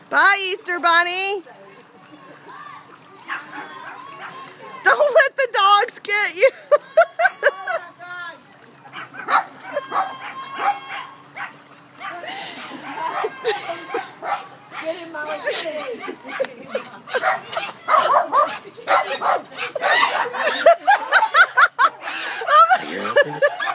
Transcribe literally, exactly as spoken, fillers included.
Bye, Easter Bunny. Don't let the dogs get you. Get him out. Oh my God.